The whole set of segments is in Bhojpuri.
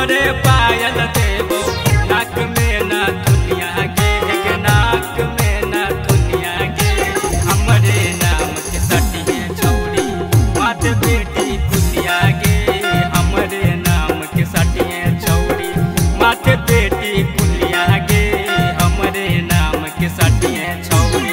हमरे पायल देबो नाक में ना दुनिया गे, नाक में ना दुनिया गे। हमरे नाम के सटिए छौरी मात बेटी कुलिया गे, हमरे नाम के सटिए छौरी मात बेटी कुलिया गे, हमरे नाम के सटिए छौरी।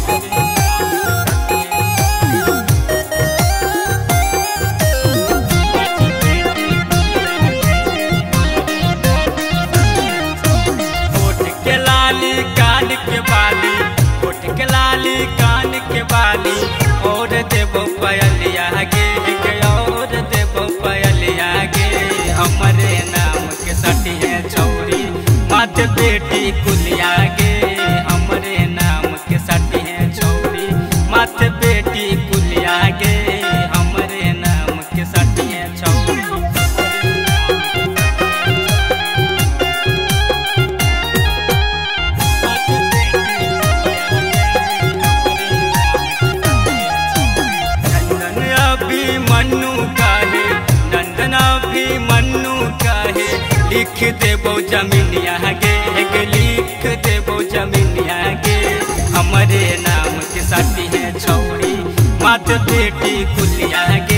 कान के बाली होठ के लाली कान के बाली और देबो पायलिया गे, और देबो पायलिया गे। हमरे नाम के सटिए छौरी मात बेटी कुलिया गे, हमरे नाम के सटिए छौरी मात बेटी कुलिया गे, हमरे नाम के सटिए छौरी। मन्नू काहे नंदना भी मन्नू काहे लिख देबो जमीनिया गे, लिख देबो जमीनिया गे। हमरे नाम के सटिए छौरी मात बेटी कुलिया गे,